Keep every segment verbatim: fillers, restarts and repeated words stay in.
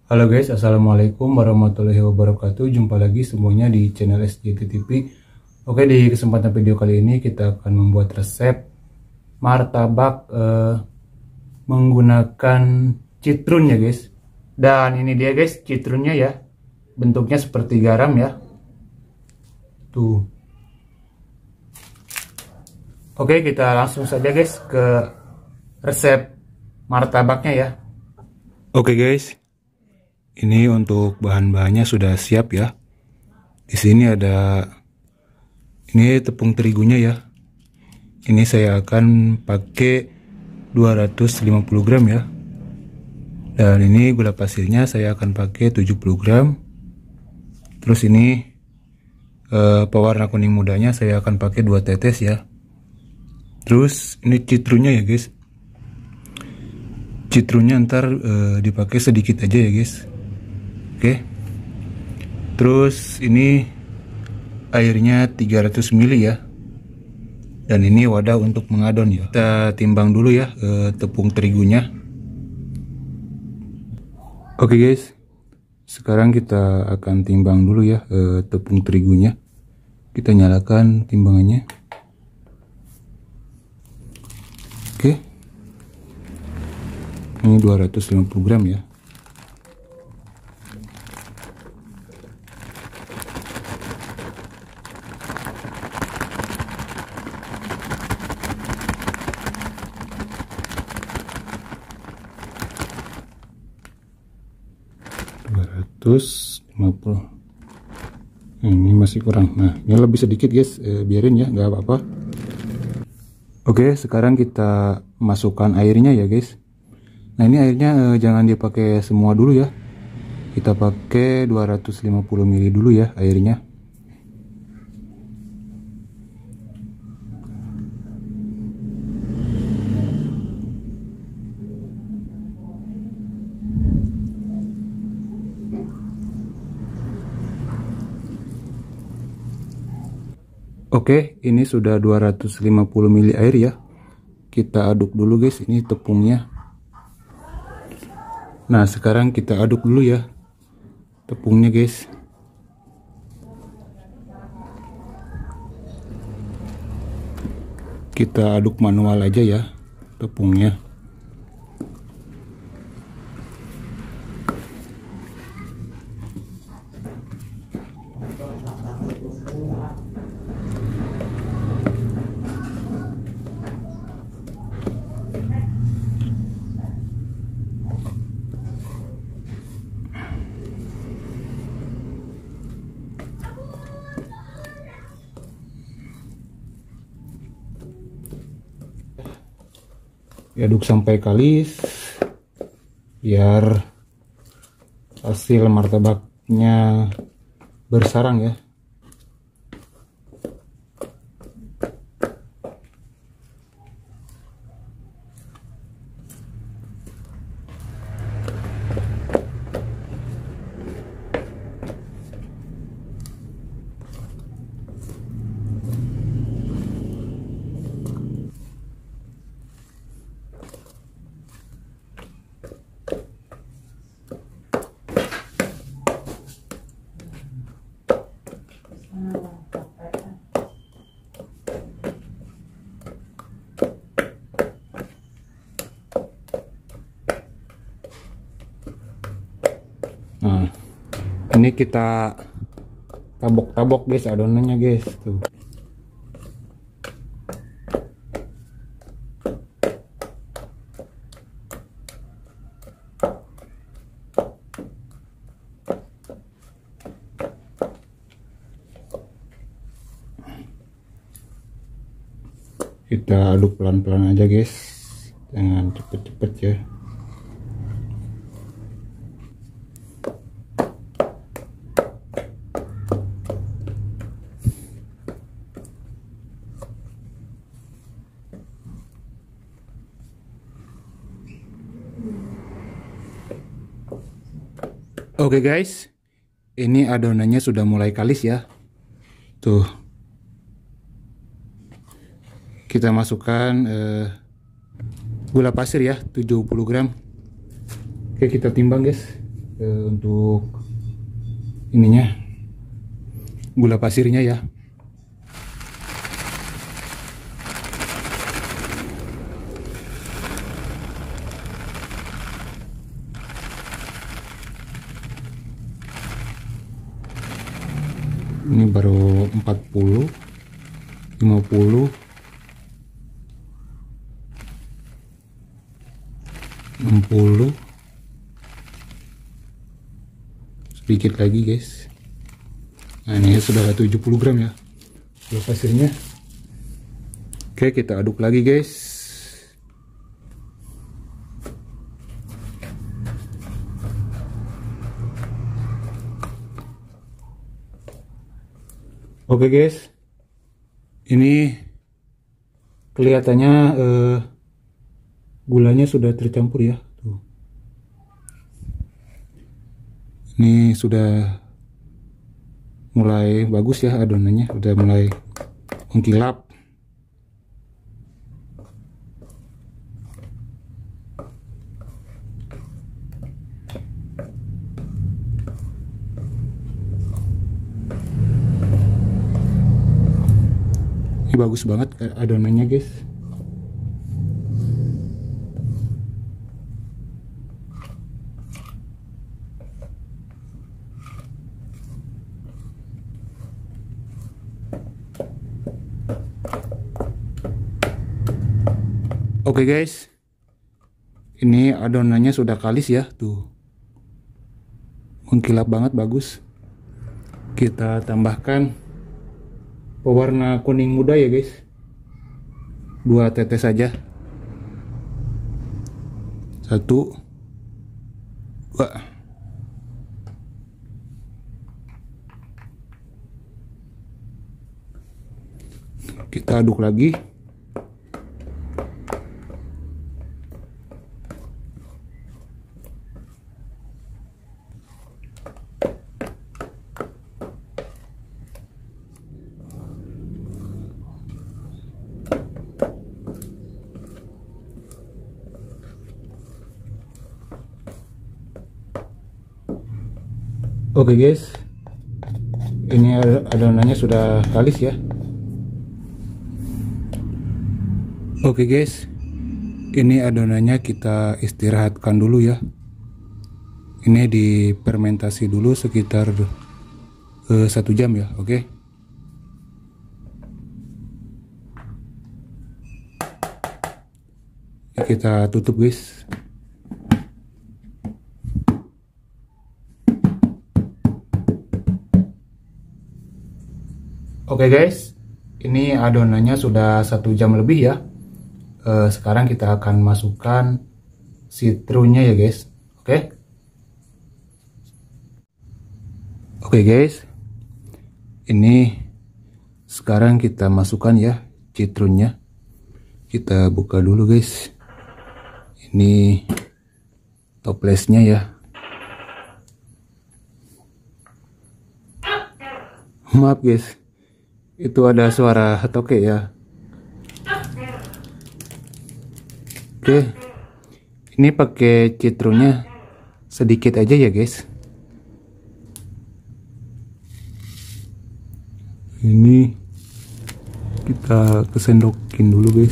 Halo guys, assalamualaikum warahmatullahi wabarakatuh. Jumpa lagi semuanya di channel S J T T V. Oke, di kesempatan video kali ini kita akan membuat resep martabak eh, menggunakan citrun ya guys. Dan ini dia guys citrunnya ya, bentuknya seperti garam ya. Tuh. Oke, kita langsung saja guys ke resep martabaknya ya. Oke guys. Ini untuk bahan-bahannya sudah siap ya. Di sini ada ini tepung terigunya ya. Ini saya akan pakai dua ratus lima puluh gram ya. Dan ini gula pasirnya saya akan pakai tujuh puluh gram. Terus ini eh, pewarna kuning mudanya saya akan pakai dua tetes ya. Terus ini citrunnya ya guys. Citrunnya ntar eh, dipakai sedikit aja ya guys. Oke, terus ini airnya tiga ratus mililiter ya, dan ini wadah untuk mengadon ya. Kita timbang dulu ya eh, tepung terigunya. Oke guys, sekarang kita akan timbang dulu ya eh, tepung terigunya. Kita nyalakan timbangannya. Oke, ini dua ratus lima puluh gram ya. dua ratus lima puluh. Ini masih kurang. Nah, ini lebih sedikit guys, e, biarin ya, nggak apa-apa. Oke, sekarang kita masukkan airnya ya guys. Nah, ini airnya e, jangan dipakai semua dulu ya. Kita pakai dua ratus lima puluh mililiter dulu ya airnya. Oke, ini sudah dua ratus lima puluh mililiter air ya. Kita aduk dulu guys, ini tepungnya. Nah, sekarang kita aduk dulu ya tepungnya guys. Kita aduk manual aja ya tepungnya. Diaduk sampai kalis biar hasil martabaknya bersarang ya. Nah, ini kita tabok-tabok guys adonannya guys tuh. Kita aduk pelan-pelan aja guys, jangan cepet-cepet ya. Oke guys, ini adonannya sudah mulai kalis ya. Tuh. Kita masukkan eh, gula pasir ya, tujuh puluh gram. Oke, kita timbang guys. eh, untuk ininya, gula pasirnya ya. Ini baru empat puluh, lima puluh, enam puluh, sedikit lagi guys. Nah ini sudah tujuh puluh gram ya gula pasirnya. Oke, kita aduk lagi guys. Oke guys, ini kelihatannya eh, gulanya sudah tercampur ya. Tuh. Ini sudah mulai bagus ya adonannya, sudah mulai mengkilap. Ini bagus banget adonannya guys. Oke guys, ini adonannya sudah kalis ya, tuh mengkilap banget, bagus. Kita tambahkan pewarna kuning muda ya guys, dua tetes saja. Satu, dua. Kita aduk lagi. Oke guys, ini adonannya sudah kalis ya. Oke guys, ini adonannya kita istirahatkan dulu ya. Ini difermentasi dulu sekitar uh, satu jam ya. Oke. Kita tutup guys. Oke guys, ini adonannya sudah satu jam lebih ya. E, sekarang kita akan masukkan citrunnya ya guys. Oke. Oke guys, ini sekarang kita masukkan ya citrunnya. Kita buka dulu guys. Ini toplesnya ya. Maaf guys, itu ada suara toke ya. Oke, ini pakai citrunnya sedikit aja ya guys. Ini kita kesendokin dulu guys.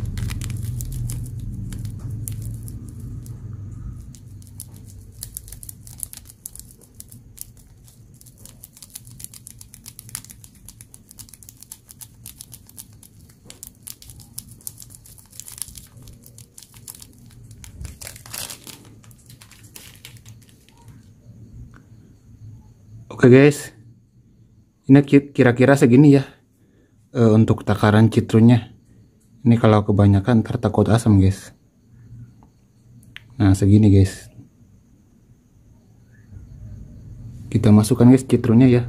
Oke guys, ini kira-kira segini ya e, untuk takaran citrunnya. Ini kalau kebanyakan ntar takut asam guys. Nah segini guys. Kita masukkan guys citrunnya ya.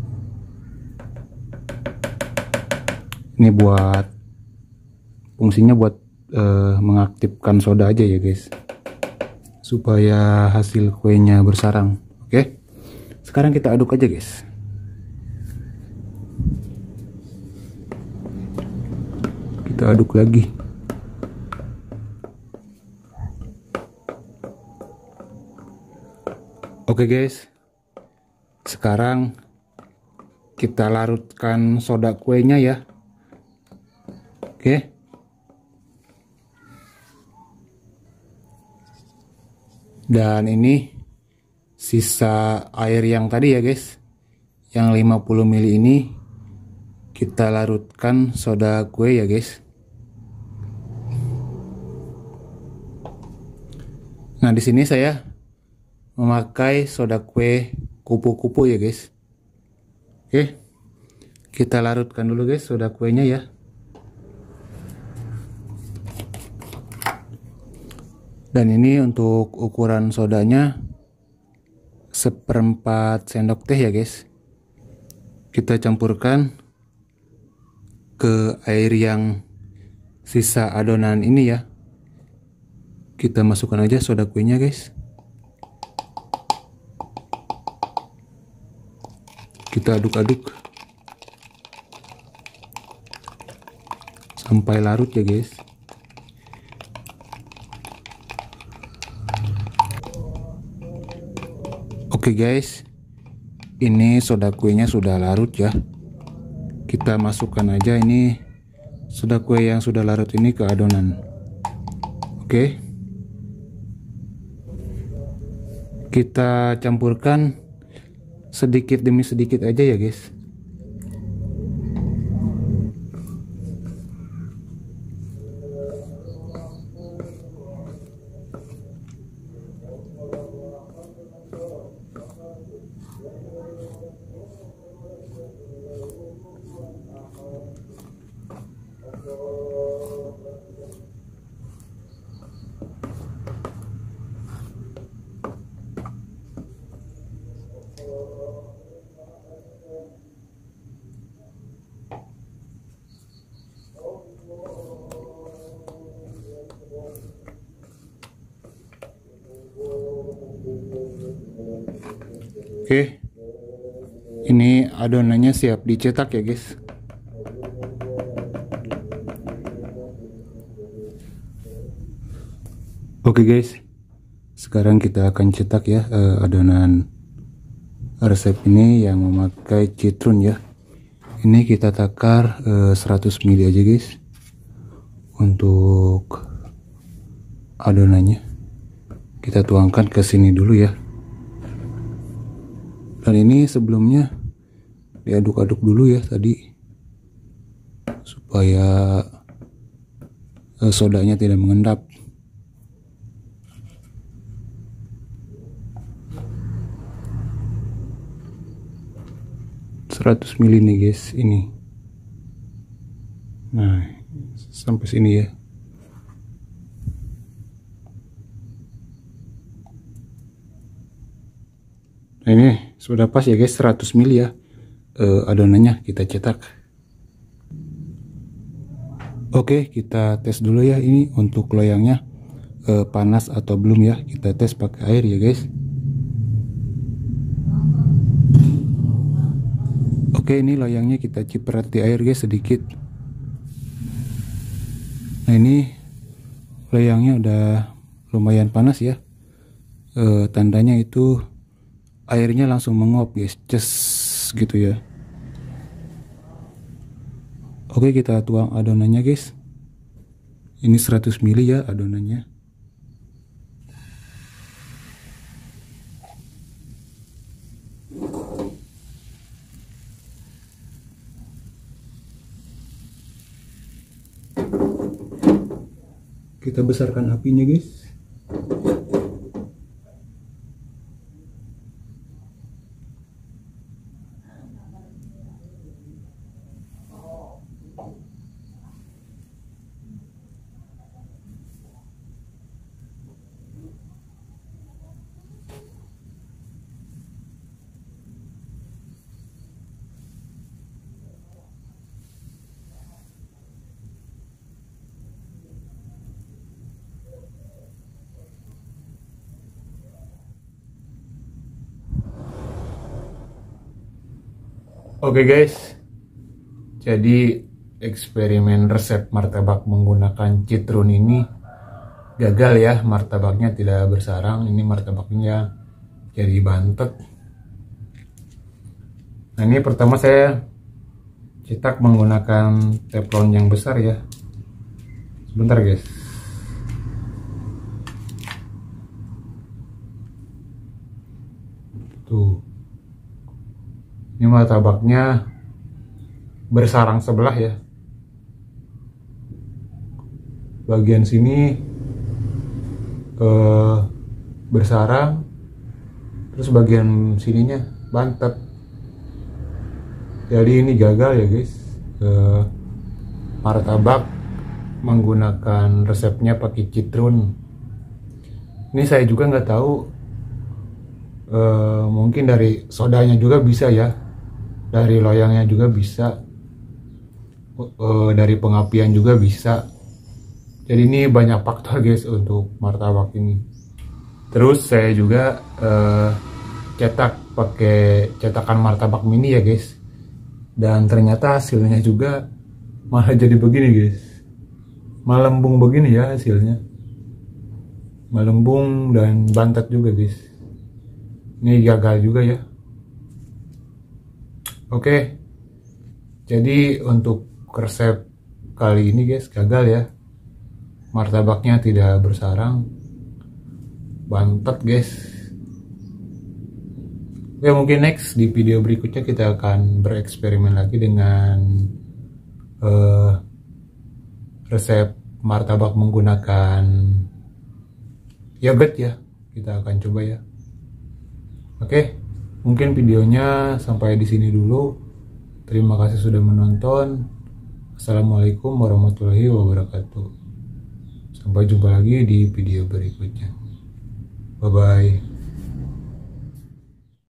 Ini buat fungsinya buat e, mengaktifkan soda aja ya guys, supaya hasil kuenya bersarang. Oke. Sekarang kita aduk aja guys. Kita aduk lagi. Oke guys, sekarang kita larutkan soda kuenya ya. Oke. Dan ini sisa air yang tadi ya guys, yang lima puluh mililiter ini kita larutkan soda kue ya guys. Nah, di sini saya memakai soda kue kupu-kupu ya guys. Oke, kita larutkan dulu guys soda kuenya ya. Dan ini untuk ukuran sodanya seperempat sendok teh ya guys. Kita campurkan ke air yang sisa adonan ini ya. Kita masukkan aja soda kuenya guys. Kita aduk-aduk sampai larut ya guys. Oke guys, ini soda kuenya sudah larut ya. Kita masukkan aja ini soda kue yang sudah larut ini ke adonan. Oke, kita campurkan sedikit demi sedikit aja ya guys. Oke, ini adonannya siap dicetak ya guys. Oke guys, sekarang kita akan cetak ya eh, adonan resep ini yang memakai citron ya. Ini kita takar eh, seratus mililiter aja guys untuk adonannya. Kita tuangkan ke sini dulu ya. Dan ini sebelumnya diaduk-aduk dulu ya tadi, supaya eh, sodanya tidak mengendap. seratus mililiter nih guys ini. Nah, sampai sini ya. Nah, ini sudah pas ya guys, seratus mililiter ya eh, adonannya kita cetak. Oke, kita tes dulu ya ini untuk loyangnya eh, panas atau belum ya. Kita tes pakai air ya guys. Oke, ini loyangnya kita ciprat di air guys sedikit. Nah, ini loyangnya udah lumayan panas ya. E, tandanya itu airnya langsung menguap guys, ces gitu ya. Oke, kita tuang adonannya guys. Ini seratus mililiter ya adonannya. Kita besarkan apinya guys. Oke guys, jadi eksperimen resep martabak menggunakan citron ini gagal ya. Martabaknya tidak bersarang. Ini martabaknya jadi bantet. Nah, ini pertama saya cetak menggunakan teflon yang besar ya. Sebentar guys. Tuh. Ini martabaknya bersarang sebelah ya. Bagian sini eh, bersarang, terus bagian sininya bantet. Jadi ini gagal ya guys. Eh, martabak menggunakan resepnya pakai citrun. Ini saya juga nggak tahu. Eh, mungkin dari sodanya juga bisa ya, dari loyangnya juga bisa, eh, dari pengapian juga bisa. Jadi ini banyak faktor guys untuk martabak ini. Terus saya juga eh, cetak pakai cetakan martabak mini ya guys. Dan ternyata hasilnya juga malah jadi begini guys. Melembung begini ya hasilnya. Melembung dan bantet juga guys. Ini gagal juga ya. Oke. Jadi untuk resep kali ini guys gagal ya. Martabaknya tidak bersarang. Bantet guys. Oke, mungkin next di video berikutnya kita akan bereksperimen lagi dengan uh, resep martabak menggunakan yogurt ya. Kita akan coba ya. Oke, mungkin videonya sampai di sini dulu. Terima kasih sudah menonton. Assalamualaikum warahmatullahi wabarakatuh. Sampai jumpa lagi di video berikutnya. Bye bye.